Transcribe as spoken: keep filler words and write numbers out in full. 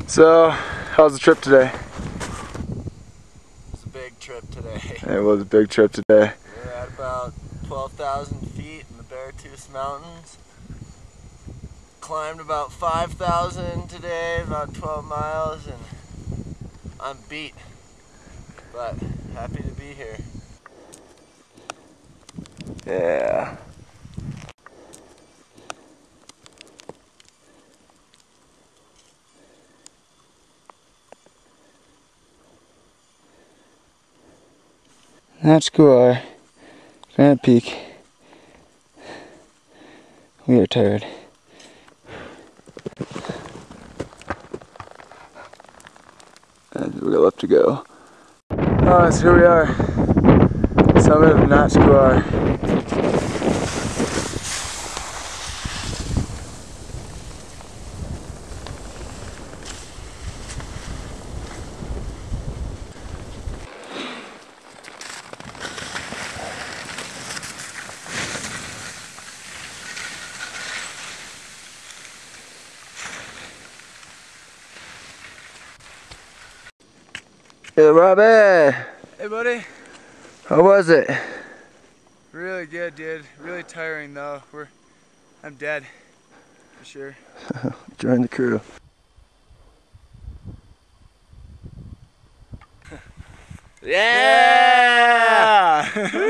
So, how's the trip today? It was a big trip today. It was a big trip today. We're at about twelve thousand feet in the Beartooth Mountains. Climbed about five thousand today, about twelve miles, and I'm beat, but happy to be here. Yeah. That's Couloir, Granite Peak. We are tired. And we got left to go. Oh, so here we are. Summit of Notch Couloir. Hey, Robbie! Hey, buddy. How was it? Really good, dude. Really tiring, though. We're, I'm dead, for sure. Join the crew. Yeah! Yeah!